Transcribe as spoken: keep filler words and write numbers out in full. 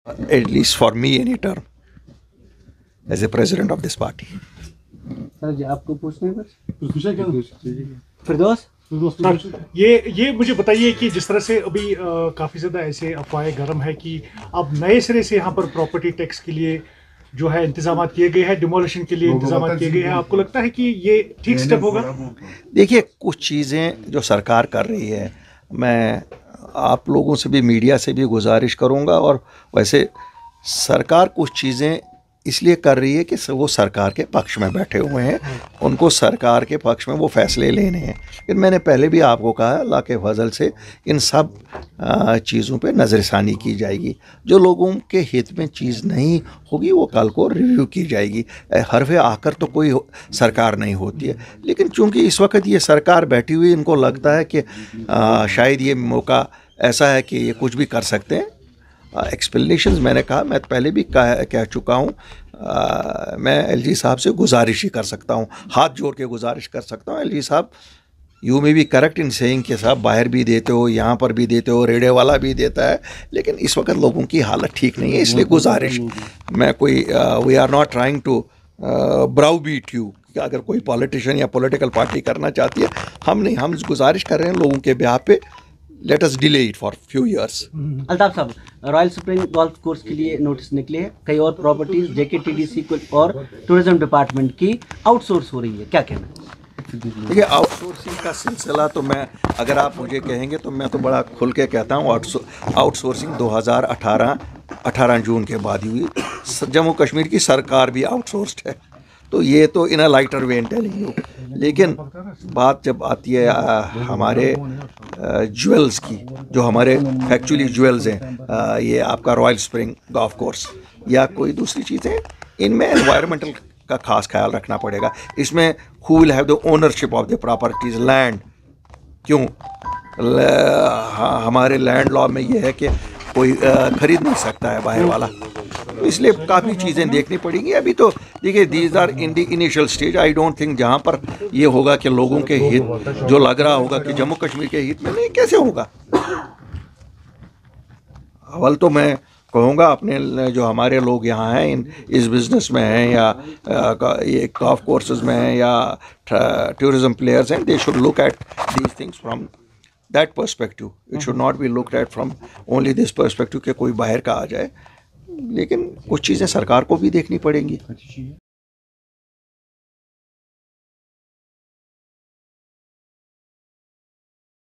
at least for me any term as a president of this party. Sir ji आपको पूछना है कुछ? फिरदौस sir ये ये मुझे बताइए कि जिस तरह से अभी आ, काफ़ी ज़्यादा ऐसे अफवाहें गर्म है कि अब नए सिरे से यहाँ पर प्रॉपर्टी टैक्स के लिए जो है इंतजाम किए गए हैं, डिमोलिशन के लिए इंतजाम किए गए हैं, आपको लगता है कि ये ठीक स्टेप होगा? देखिए, कुछ चीज़ें जो सरकार कर रही है, मैं आप लोगों से भी, मीडिया से भी गुजारिश करूंगा, और वैसे सरकार कुछ चीज़ें इसलिए कर रही है कि वो सरकार के पक्ष में बैठे हुए हैं, उनको सरकार के पक्ष में वो फैसले लेने हैं। लेकिन मैंने पहले भी आपको कहा, अल्लाह के फजल से इन सब चीज़ों पे नज़रसानी की जाएगी। जो लोगों के हित में चीज़ नहीं होगी वो कल को रिव्यू की जाएगी। हरफ़े आकर तो कोई सरकार नहीं होती है, लेकिन चूँकि इस वक्त ये सरकार बैठी हुई, इनको लगता है कि आ, शायद ये मौका ऐसा है कि ये कुछ भी कर सकते हैं। एक्सप्लेनेशंस मैंने कहा, मैं पहले भी कह कह चुका हूँ, मैं एलजी साहब से गुजारिश ही कर सकता हूँ, हाथ जोड़ के गुजारिश कर सकता हूँ, एलजी साहब you may be correct in saying कि साहब बाहर भी देते हो, यहाँ पर भी देते हो, रेडे वाला भी देता है, लेकिन इस वक्त लोगों की हालत ठीक नहीं है, इसलिए गुजारिश, मैं कोई we are not trying to browbeat you, अगर कोई पॉलिटिशियन या पॉलिटिकल पार्टी करना चाहती है, हम नहीं, हम गुजारिश कर रहे हैं लोगों के ब्याह पे, let us delay it for few years. Altaf साहब, रॉयल स्प्रिंग गोल्फ कोर्स के लिए नोटिस निकले हैं, कई और प्रॉपर्टीज जेकेटीडीसी और टूरिज्म डिपार्टमेंट की आउटसोर्स हो रही है, क्या कहना है? देखिए, आउटसोर्सिंग का सिलसिला तो मैं, अगर आप मुझे कहेंगे तो मैं तो बड़ा खुल के कहता हूँ, आउटसोर्सिंग दो हज़ार अठारह अठारह जून के बाद ही हुई। जम्मू कश्मीर की सरकार भी आउटसोर्स्ड है, तो ये तो in a lighter way in telling you. लेकिन बात जब आती है आ, हमारे ज्वेल्स की, जो हमारे फैक्चुअली ज्वेल्स हैं, ये आपका रॉयल स्प्रिंग गोल्फ कोर्स या कोई दूसरी चीज़ें, इनमें एनवायरमेंटल का खास ख्याल रखना पड़ेगा। इसमें who will have the ownership of the properties, land, क्यों हमारे लैंड लॉ में ये है कि कोई ख़रीद नहीं सकता है बाहर वाला, तो इसलिए काफ़ी चीज़ें देखनी पड़ेंगी। अभी तो देखिए, these are in the initial stage. I don't think जहाँ पर ये होगा कि लोगों के हित, जो लग रहा होगा कि जम्मू कश्मीर के हित में, नहीं, कैसे होगा। अव्वल तो मैं कहूँगा अपने जो हमारे लोग यहाँ हैं, इन इस बिज़नेस में हैं या ये गोल्फ कोर्सेज में हैं या टूरिज्म प्लेयर्स हैं, they should look at these things from that perspective. It should not be looked at from only this perspective कि कोई बाहर का आ जाए। लेकिन कुछ चीज़ें सरकार को भी देखनी पड़ेंगी।